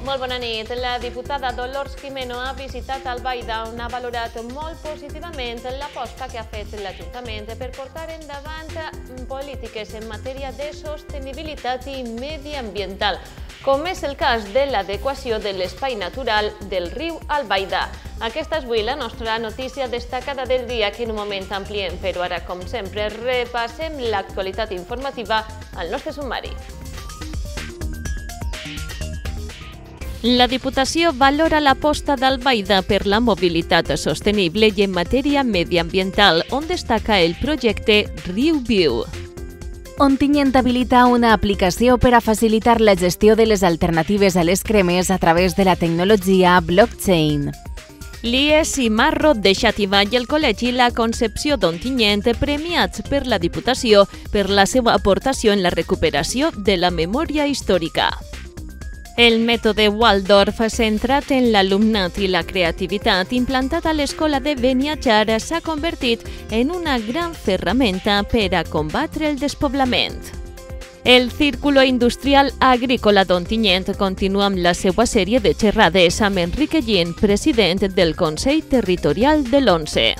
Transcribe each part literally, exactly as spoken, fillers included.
Molt bona nit. La diputada Dolors Jimeno ha visitat Albaida, on ha valorat molt positivament l'aposta que ha fet l'Ajuntament per portar endavant polítiques en matèria de sostenibilitat i mediambiental, com és el cas de l'adequació de l'espai natural del riu Albaida. Aquesta és avui la nostra notícia destacada del dia, que en un moment ampliem, però ara, com sempre, repassem l'actualitat informativa al nostre sumari. La Diputació valora l'aposta d'Albaida per la mobilitat sostenible i en matèria mediambiental, on destaca el projecte Riu Viu. Ontinyent habilita una aplicació per a facilitar la gestió de les alternatives a les cremes a través de la tecnologia blockchain. L'I E S i Marro de Xàtiva i el Col·legi La Concepció d'Ontinyent, premiats per la Diputació per la seva aportació en la recuperació de la memòria històrica. El mètode Waldorf, centrat en l'alumnat i la creativitat, implantat a l'Escola de Beniatjar, s'ha convertit en una gran ferramenta per a combatre el despoblament. El Círculo Industrial Agrícola d'Ontinyent continua amb la seva sèrie de xerrades amb Enrique Gin, president del Consell Territorial de l'Once.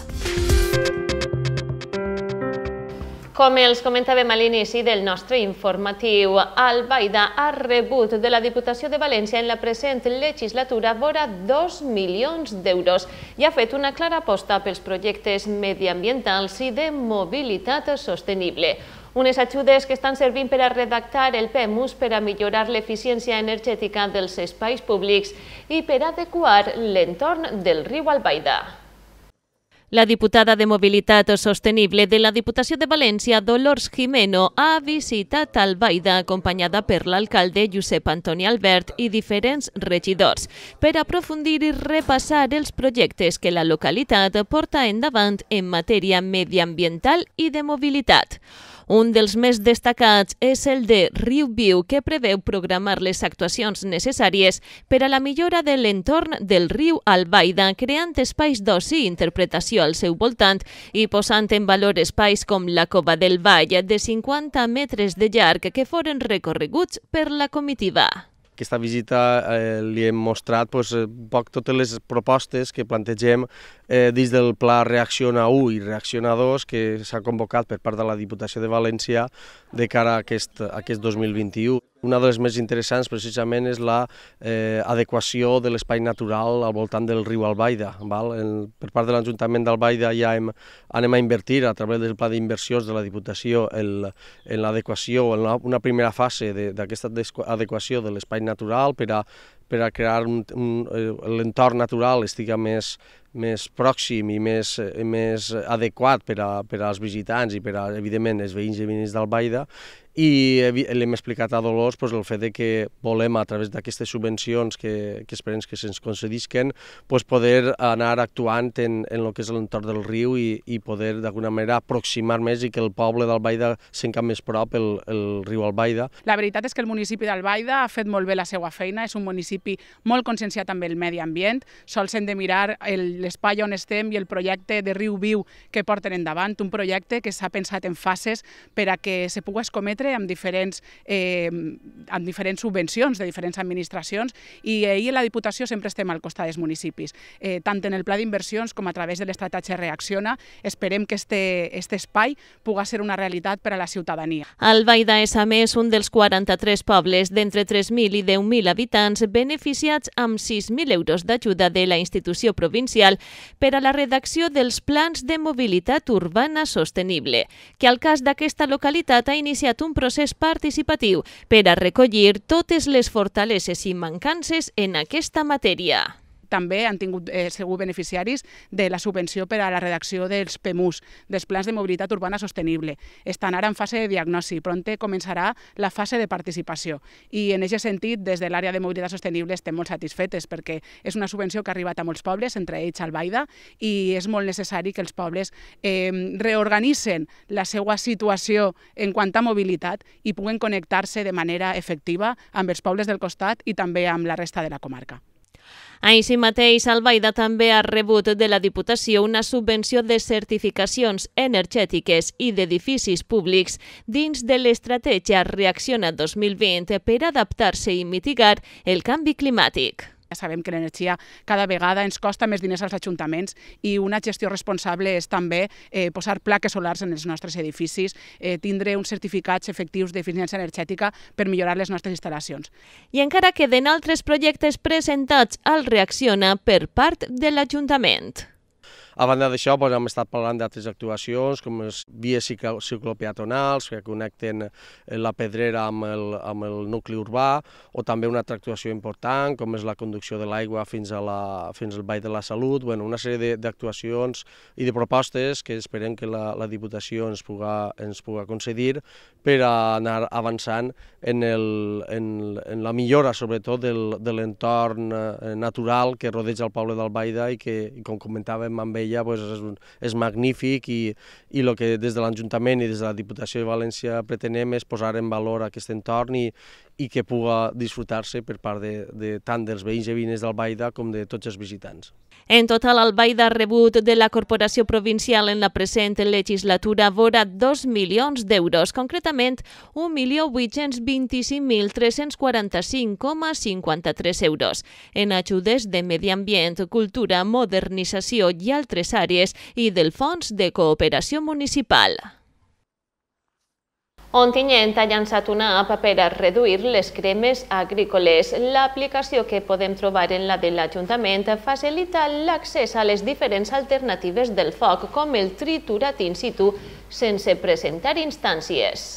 Com els comentàvem a l'inici del nostre informatiu, Albaida ha rebut de la Diputació de València en la present legislatura vora dos milions d'euros i ha fet una clara aposta pels projectes mediambientals i de mobilitat sostenible. Unes ajudes que estan servint per a redactar el PEMUS per a millorar l'eficiència energètica dels espais públics i per a adequar l'entorn del riu Albaida. La diputada de Mobilitat Sostenible de la Diputació de València, Dolors Jimeno, ha visitat Albaida acompanyada per l'alcalde Josep Antoni Albert i diferents regidors per aprofundir i repassar els projectes que la localitat porta endavant en matèria mediambiental i de mobilitat. Un dels més destacats és el de Riu Viu, que preveu programar les actuacions necessàries per a la millora de l'entorn del riu Albaida, creant espais d'oci i interpretació al seu voltant i posant en valor espais com la Cova del Vall, de cinquanta metres de llarg, que foren recorreguts per la comitiva. Aquesta visita eh, li hem mostrat pues, un poc totes les propostes que plantegem eh, dins del Pla Reacciona u i Reacciona dos que s'ha convocat per part de la Diputació de València de cara a aquest, a aquest dos mil vint-i-u. Una de les més interessants precisament és l'adequació eh, de l'espai natural al voltant del riu Albaida. Val? El, per part de l'Ajuntament d'Albaida ja hem, anem a invertir a través del pla d'inversions de la Diputació el, en l'adequació, en la, una primera fase d'aquesta adequació de l'espai natural per a, per a crear un, un, l'entorn natural estigui més, més pròxim i més, més adequat per, a, per als visitants i per a, evidentment, els veïns i veïnes d'Albaida. I l'hem explicat a Dolors pues, el fet de que volem, a través d'aquestes subvencions que, que esperem que se'ns concedisquen, pues, poder anar actuant en, en el que és l'entorn del riu i, i poder d'alguna manera aproximar més i que el poble d'Albaida sent cap més prop el, el riu Albaida. La veritat és que el municipi d'Albaida ha fet molt bé la seva feina, és un municipi molt conscienciat amb el medi ambient, sols hem de mirar l'espai on estem i el projecte de Riu Viu que porten endavant, un projecte que s'ha pensat en fases per a que se pugui escometre amb diferents, eh, amb diferents subvencions de diferents administracions i ahir la Diputació sempre estem al costat dels municipis. Eh, tant en el pla d'inversions com a través de l'estratègia Reacciona, esperem que este, este espai pugui ser una realitat per a la ciutadania. Albaida és a més un dels quaranta-tres pobles d'entre tres mil i deu mil habitants beneficiats amb sis mil euros d'ajuda de la institució provincial per a la redacció dels plans de mobilitat urbana sostenible, que al cas d'aquesta localitat ha iniciat un procés participatiu per a recollir totes les fortaleses i mancances en aquesta matèria. També han tingut eh, segur beneficiaris de la subvenció per a la redacció dels PEMUS, dels plans de mobilitat urbana sostenible. Estan ara en fase de diagnosi, prompte començarà la fase de participació. I en aquest sentit, des de l'àrea de mobilitat sostenible estem molt satisfetes perquè és una subvenció que ha arribat a molts pobles, entre ells Albaida, i és molt necessari que els pobles eh, reorganitzen la seva situació en quant a mobilitat i puguen connectar-se de manera efectiva amb els pobles del costat i també amb la resta de la comarca. Així mateix, Albaida també ha rebut de la Diputació una subvenció de certificacions energètiques i d'edificis públics dins de l'estratègia Reacciona dos mil vint per adaptar-se i mitigar el canvi climàtic. Sabem que l'energia cada vegada ens costa més diners als ajuntaments i una gestió responsable és també eh, posar plaques solars en els nostres edificis, eh, tindre uns certificats efectius d'eficiència energètica per millorar les nostres instal·lacions. I encara queden altres projectes presentats al Reacciona per part de l'Ajuntament. A banda d'això, doncs, hem estat parlant d'altres actuacions, com les vies ciclopeatonals que connecten la Pedrera amb el, amb el nucli urbà, o també una altra actuació important, com és la conducció de l'aigua fins, a la, fins al Vall de la Salut. Bueno, una sèrie d'actuacions i de propostes que esperem que la, la Diputació ens puga, ens puga concedir per anar avançant en, el, en, en la millora, sobretot, del, de l'entorn natural que rodeja el poble d'Albaida i que, com comentàvem amb ella, pues és, és magnífic i, i el que des de l'Ajuntament i des de la Diputació de València pretenem és posar en valor aquest entorn i, i que puga disfrutar-se per part de, de tant dels veïns i veïnes d'Albaida com de tots els visitants. En total, Albaida ha rebut de la Corporació Provincial en la present legislatura vora dos milions d'euros, concretament un milió vuit-cents vint-i-cinc mil tres-cents quaranta-cinc coma cinquanta-tres euros, en ajudes de medi ambient, cultura, modernització i altres àrees i del Fons de Cooperació Municipal. Ontinyent ha llançat una app per a reduir les cremes agrícoles. L'aplicació que podem trobar en la de l'Ajuntament facilita l'accés a les diferents alternatives del foc, com el triturat in situ, sense presentar instàncies.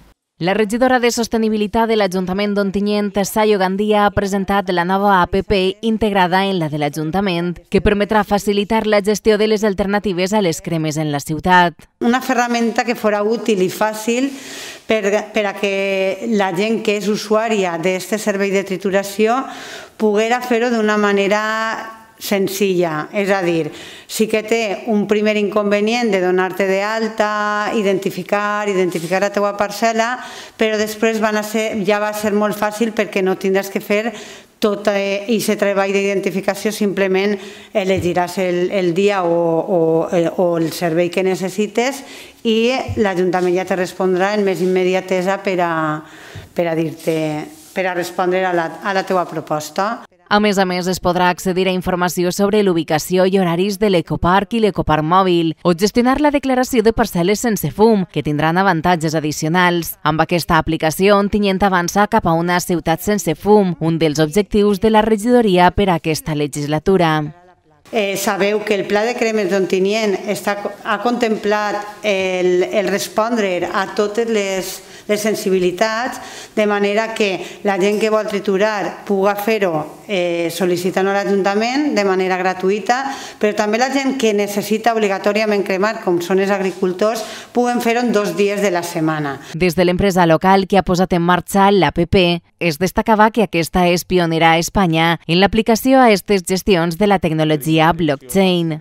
La regidora de Sostenibilitat de l'Ajuntament d'Ontinyent, Sayo Gandia, ha presentat la nova app integrada en la de l'Ajuntament, que permetrà facilitar la gestió de les alternatives a les cremes en la ciutat. Una ferramenta que fora útil i fàcil per, per a que la gent que és usuària d'aquest servei de trituració poguera fer-ho d'una manera senzilla, és a dir, sí que té un primer inconvenient de donar-te d'alta, identificar, identificar la teua parcel·la, però després van a ser, ja va ser molt fàcil perquè no tindràs que fer tot aquest treball d'identificació, simplement elegiràs el, el dia o, o, o el servei que necessites i l'Ajuntament ja te respondrà en més immediatesa per a, per a dir-te, per a respondre a la, a la teua proposta. A més a més, es podrà accedir a informació sobre l'ubicació i horaris de l'ecoparc i l'ecoparc mòbil o gestionar la declaració de parcel·les sense fum, que tindran avantatges addicionals. Amb aquesta aplicació, Ontinyent avança cap a una ciutat sense fum, un dels objectius de la regidoria per a aquesta legislatura. Eh, sabeu que el Pla de Cremes d'Ontinyent ha contemplat el, el respondre a totes les, les sensibilitats, de manera que la gent que vol triturar puga fer-ho eh, sol·licitant a l'Ajuntament de manera gratuïta, però també la gent que necessita obligatòriament cremar, com són els agricultors, puguen fer-ho en dos dies de la setmana. Des de l'empresa local que ha posat en marxa l'A P P, es destacava que aquesta és pionera a Espanya en l'aplicació a aquestes gestions de la tecnologia blockchain.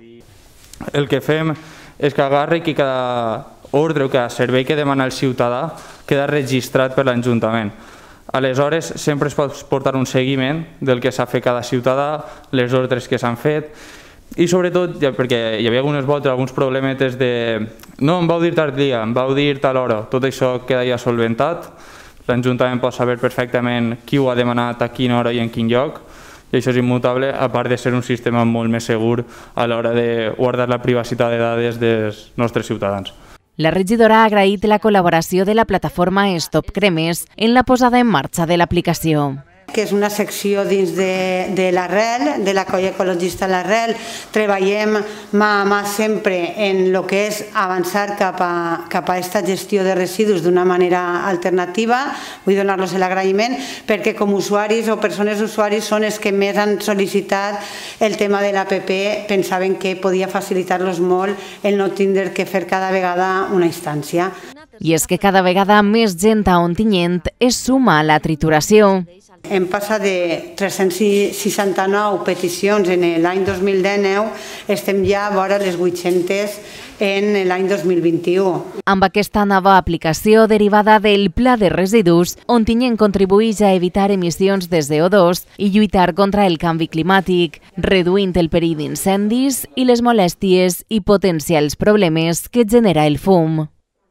El que fem és que agarri que cada ordre o cada servei que demana el ciutadà queda registrat per l'Ajuntament. Aleshores, sempre es pot portar un seguiment del que s'ha fet cada ciutadà, les ordres que s'han fet i sobretot, ja, perquè hi havia algunes voltes, alguns problemetes de no, em vau dir tal dia, em vau dir tal hora, tot això queda ja solventat, l'Ajuntament pot saber perfectament qui ho ha demanat, a quina hora i en quin lloc, i això és immutable, a part de ser un sistema molt més segur a l'hora de guardar la privacitat de dades dels nostres ciutadans. La regidora ha agraït la col·laboració de la plataforma Stop Cremes en la posada en marxa de l'aplicació. Que és una secció dins de, de l'Arrel, de la colla ecologista l'Arrel. Treballem mà a mà sempre en el que és avançar cap a, cap a aquesta gestió de residus d'una manera alternativa. Vull donar-los l'agraïment perquè com usuaris o persones usuaris són els que més han sol·licitat el tema de l'A P P, pensaven que podia facilitar-los molt el no tindre que fer cada vegada una instància. I és que cada vegada més gent a Ontinyent es suma a la trituració. Hem passat de tres-cents seixanta-nou peticions en l'any dos mil dinou, estem ja a vora les vuit-centes en l'any dos mil vint-i-u. Amb aquesta nova aplicació derivada del Pla de Residus, Ontinyent contribueix a evitar emissions de C O dos i lluitar contra el canvi climàtic, reduint el perill d'incendis i les molèsties i potencials problemes que genera el fum.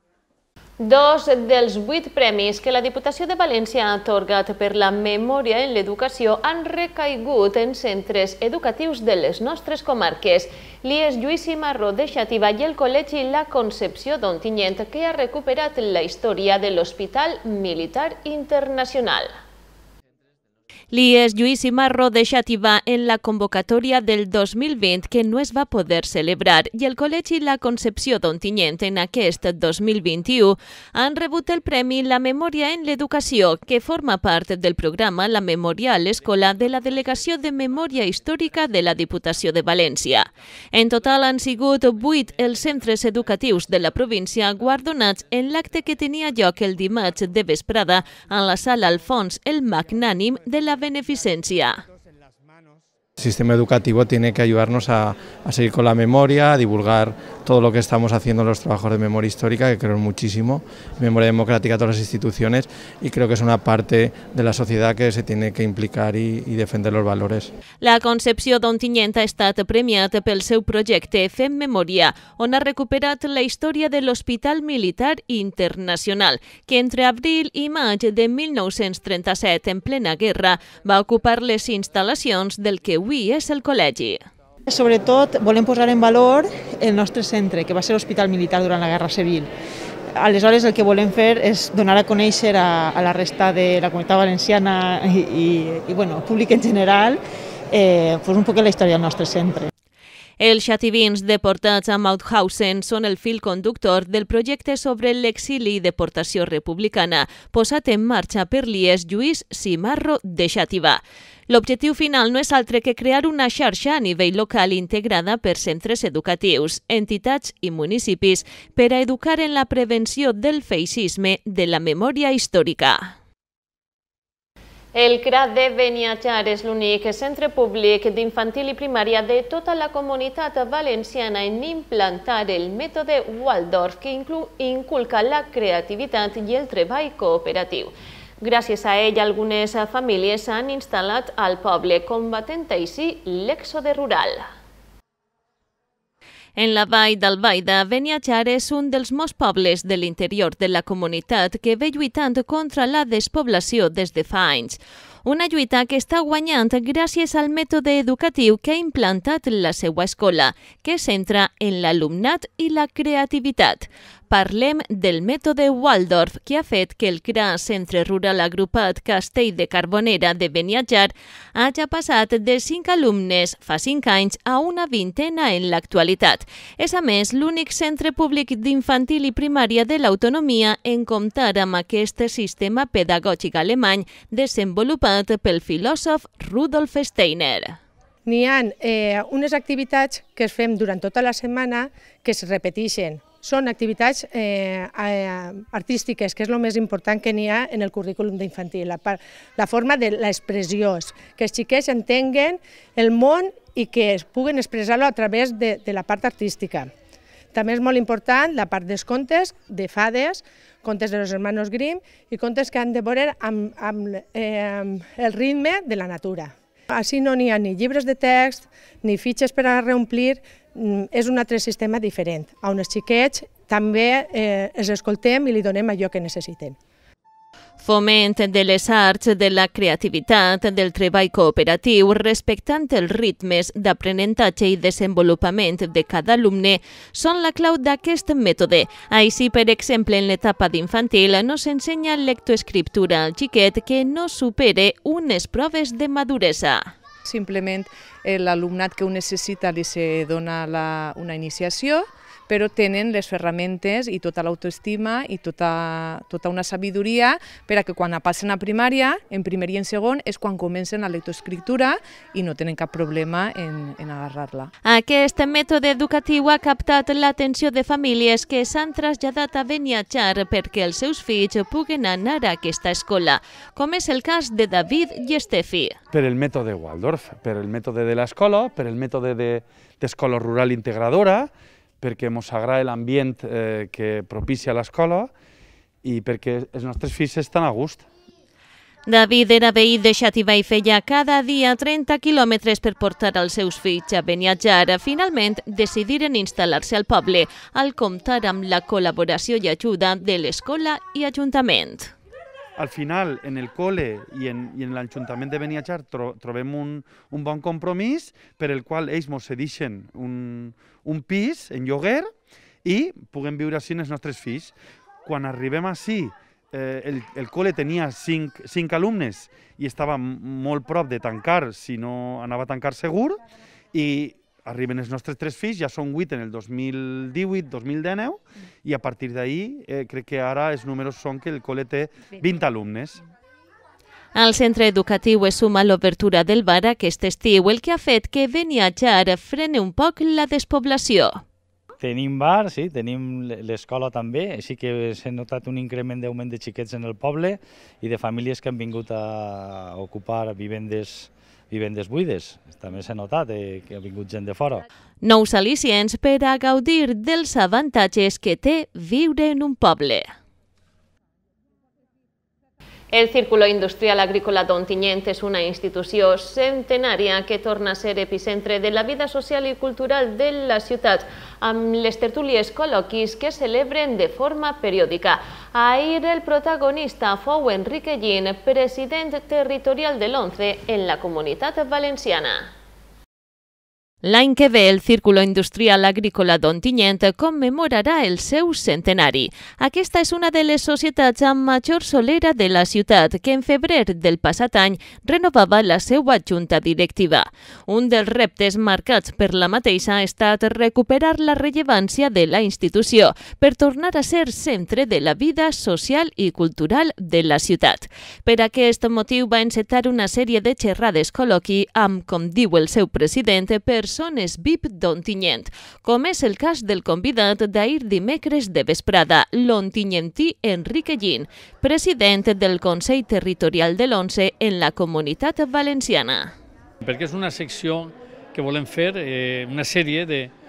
Dos dels vuit premis que la Diputació de València ha atorgat per la memòria en l'educació han recaigut en centres educatius de les nostres comarques. L'I E S Lluís i Marró de Xàtiva i el Col·legi La Concepció d'Ontinyent, que ha recuperat la història de l'Hospital Militar Internacional. L'I E S Lluís i Marró de Xàtiva en la convocatòria del dos mil vint que no es va poder celebrar i el Col·legi La Concepció d'Ontinyent en aquest dos mil vint-i-u han rebut el Premi La Memòria en l'Educació, que forma part del programa La Memòria a l'Escola de la Delegació de Memòria Històrica de la Diputació de València. En total han sigut vuit els centres educatius de la província guardonats en l'acte que tenia lloc el dimarts de vesprada en la sala Alfons el Magnànim de la beneficencia. El sistema educativo tiene que ayudarnos a, a seguir con la memoria, a divulgar todo lo que estamos haciendo en los trabajos de memoria histórica, que creo muchísimo, memoria democrática a todas las instituciones, y creo que es una parte de la sociedad que se tiene que implicar y, y defender los valores. La Concepció d'Ontinyent ha estat premiat pel seu projecte Fem Memòria, on ha recuperat la història de l'Hospital Militar Internacional, que entre abril i maig de mil nou-cents trenta-set, en plena guerra, va ocupar les instal·lacions del que avui és el col·legi. Sobretot volem posar en valor el nostre centre, que va ser l'Hospital Militar durant la Guerra Civil. Aleshores el que volem fer és donar a conèixer a, a la resta de la comunitat valenciana i, i, i bueno, públic en general eh, pues un poc la història del nostre centre. Els xativins deportats a Mauthausen són el fil conductor del projecte sobre l'exili i deportació republicana, posat en marxa per l'I E S Lluís i Marró de Xàtiva. L'objectiu final no és altre que crear una xarxa a nivell local integrada per centres educatius, entitats i municipis per a educar en la prevenció del feixisme de la memòria històrica. El C R A de Beniatjar és l'únic centre públic d'infantil i primària de tota la comunitat valenciana en implantar el mètode Waldorf, que inculca la creativitat i el treball cooperatiu. Gràcies a ell, algunes famílies s'han instal·lat al poble, combatent així l'èxode rural. En la vall d'Albaida, Beniatjar és un dels molts pobles de l'interior de la comunitat que ve lluitant contra la despoblació des de fa anys. Una lluita que està guanyant gràcies al mètode educatiu que ha implantat la seva escola, que es centra en l'alumnat i la creativitat. Parlem del mètode Waldorf, que ha fet que el C R A Centre Rural Agrupat Castell de Carbonera de Beniatjar hagi passat de cinc alumnes fa cinc anys a una vintena en l'actualitat. És, a més, l'únic centre públic d'infantil i primària de l'autonomia en comptar amb aquest sistema pedagògic alemany desenvolupat pel filòsof Rudolf Steiner. N'hi ha eh, unes activitats que es fem durant tota la setmana que es repeteixen. Són activitats eh, artístiques, que és el més important que n'hi ha en el currículum d'infantil, la, la forma de l'expressió, que els xiquets entenguen el món i que es puguen expressar-lo a través de, de la part artística. També és molt important la part dels contes, de fades, contes de los hermanos Grimm i contes que han de veure amb, amb eh, el ritme de la natura. Així no n'hi ha ni llibres de text, ni fitxes per a reomplir, és un altre sistema diferent, on els xiquets també eh, els escoltem i li donem allò que necessiten. Foment de les arts, de la creativitat, del treball cooperatiu, respectant els ritmes d'aprenentatge i desenvolupament de cada alumne, són la clau d'aquest mètode. Així, per exemple, en l'etapa d'infantil no s'ensenya lectoescriptura al xiquet que no supere unes proves de maduresa. Simplement l'alumnat que ho necessita li se dona la, una iniciació però tenen les ferramentes i tota l'autoestima i tota, tota una sabidoria per a que quan passen a primària, en primer i en segon, és quan comencen la lectoescriptura i no tenen cap problema en, en agarrar-la. Aquest mètode educatiu ha captat l'atenció de famílies que s'han traslladat a Beniatjar perquè els seus fills puguen anar a aquesta escola, com és el cas de David i Estefi. Per el mètode Waldorf, per el mètode de l'escola, per el mètode d'escola rural integradora, perquè ens agrada l'ambient eh, que propicia l'escola i perquè els nostres fills estan a gust. David era veí de Xàtiva i feia cada dia trenta quilòmetres per portar els seus fills a Beniatjar. Finalment decidiren instal·lar-se al poble, al comptar amb la col·laboració i ajuda de l'escola i ajuntament. Al final, en el col·le i en, i en l'Ajuntament de Beniatjar tro, trobem un, un bon compromís per el qual ells ens cedeixen un, un pis en lloguer i puguem viure així els nostres fills. Quan arribem així, Eh, el, el col·le tenia cinc, cinc alumnes i estava molt prop de tancar, si no anava a tancar segur, i arriben els nostres tres fills, ja són vuit en el dos mil divuit dos mil dinou, i a partir d'ahir eh, crec que ara els números són que el col·le té vint alumnes. Al centre educatiu es suma l'obertura del bar aquest estiu, el que ha fet que Beniatjar frene un poc la despoblació. Tenim bar, sí, tenim l'escola també, així que s'ha notat un increment d'augment de xiquets en el poble i de famílies que han vingut a ocupar vivendes, vivendes buides. També s'ha notat eh, que ha vingut gent de fora. Nous al·licients per a gaudir dels avantatges que té viure en un poble. El Círculo Industrial Agrícola d'Ontinyent és una institució centenària que torna a ser epicentre de la vida social i cultural de la ciutat, amb les tertúlies col·loquis que celebren de forma periòdica. Ahir el protagonista fou Enrique Llin, president territorial de l'ONCE en la Comunitat Valenciana. L'any que ve, el Círculo Industrial Agrícola d'Ontinyent commemorarà el seu centenari. Aquesta és una de les societats amb major solera de la ciutat, que en febrer del passat any renovava la seva junta directiva. Un dels reptes marcats per la mateixa ha estat recuperar la rellevància de la institució per tornar a ser centre de la vida social i cultural de la ciutat. Per aquest motiu va encetar una sèrie de xerrades col·loqui amb, com diu el seu president, per persones V I P d'Ontinyent, com és el cas del convidat d'ahir dimecres de vesprada, l'ontinyentí Enrique Llin, president del Consell Territorial de l'ONCE en la Comunitat Valenciana. Perquè és una secció que volem fer, eh, una sèrie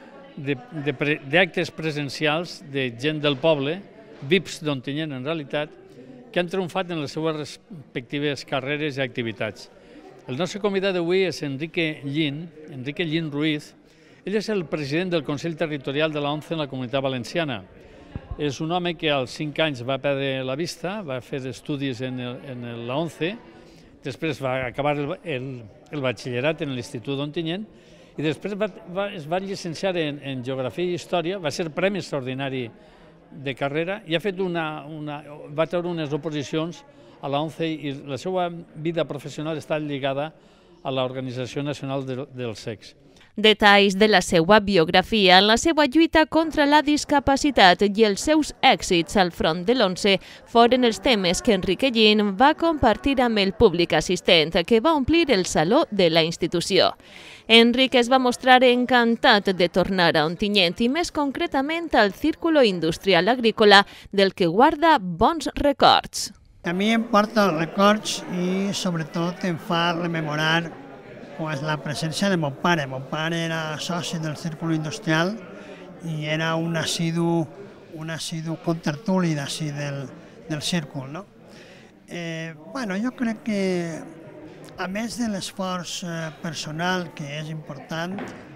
d'actes presencials de gent del poble, V I Ps d'Ontinyent en realitat, que han triomfat en les seves respectives carreres i activitats. El nostre convidat d'avui és Enrique Llin, Enrique Llin Ruiz. Ell és el president del Consell Territorial de l'ONCE en la Comunitat Valenciana. És un home que als cinc anys va perdre la vista, va fer estudis en l'ONCE, després va acabar el, el, el batxillerat en l'Institut d'Ontinyent i després va, va, es va llicenciar en, en Geografia i Història, va ser Premi Extraordinari de carrera i ha fet una, una, va treure unes oposicions a l'ONCE i la seva vida professional està lligada a l'Organització Nacional de, del Sexe. Detalls de la seva biografia, la seva lluita contra la discapacitat i els seus èxits al front de l'ONCE foren els temes que Enrique Llin va compartir amb el públic assistent, que va omplir el saló de la institució. Enrique es va mostrar encantat de tornar a Ontinyent i més concretament al Círculo Industrial Agrícola, del que guarda bons records. A mi em porta els records i sobretot em fa rememorar pues, la presència de mon pare. Mon pare era soci del Círculo Industrial i era un assidu, un assidu contertuli d'ací del, del círcul. No? Eh, bueno, jo crec que a més de l'esforç eh, personal, que és important,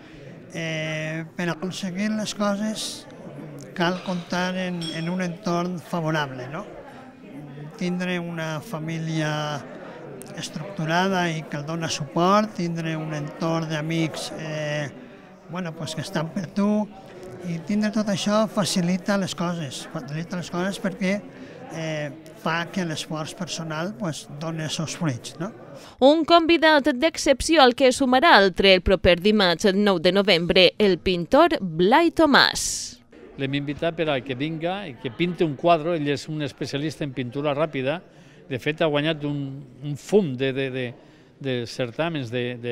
eh, per aconseguir les coses cal comptar en, en un entorn favorable, no? Tindre una família estructurada i que el dona suport, tindre un entorn d'amics eh, bueno, pues que estan per tu i tindre tot això facilita les coses, facilita les coses perquè eh, fa que l'esforç personal pues, doni els seus fruits. No? Un convidat d'excepció al que sumarà altre el proper dimarts nou de novembre, el pintor Blai Tomàs. l'hem invitat per a que vinga i que pinte un quadre. Ell és un especialista en pintura ràpida. De fet, ha guanyat un fum de certàmens,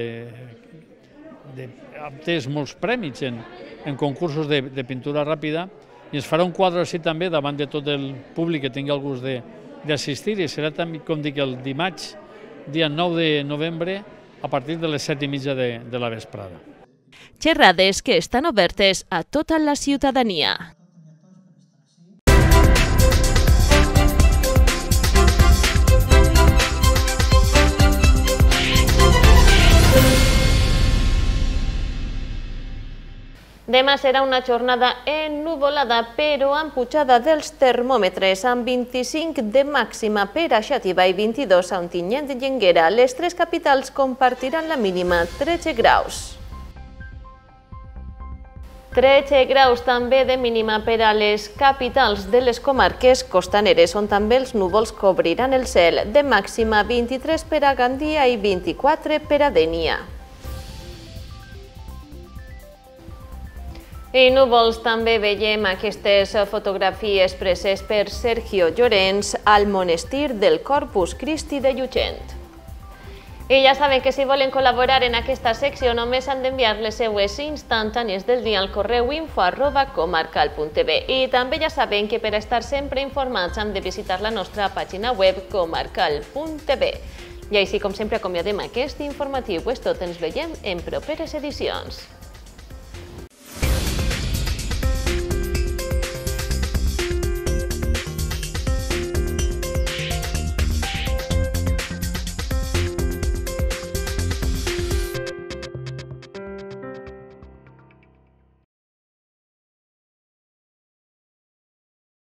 ha obtès molts prèmits en concursos de pintura ràpida, i ens farà un quadre així també davant de tot el públic que tingui el gust d'assistir, i serà també, com dic, el dimarts, dia nou de novembre, a partir de les set i mitja de la vesprada. Xerrades que estan obertes a tota la ciutadania. Demà serà una jornada ennuvolada, però amb pujada dels termòmetres, amb vint-i-cinc de màxima per a Xàtiva i vint-i-dos a Ontinyent de Llenguera. Les tres capitals compartiran la mínima, tretze graus. tretze graus també de mínima per a les capitals de les comarques costaneres, on també els núvols cobriran el cel. De màxima, vint-i-tres per a Gandia i vint-i-quatre per a Dénia. I núvols també veiem aquestes fotografies preses per Sergio Llorens al monestir del Corpus Christi de Llutxent. I ja saben que si volen col·laborar en aquesta secció només han d'enviar les seues instantànies del dia al correu info arroba comarcal punt tv. I també ja saben que per estar sempre informats han de visitar la nostra pàgina web comarcal punt tv. I així com sempre acomiadem aquest informatiu, és tot, ens veiem en properes edicions.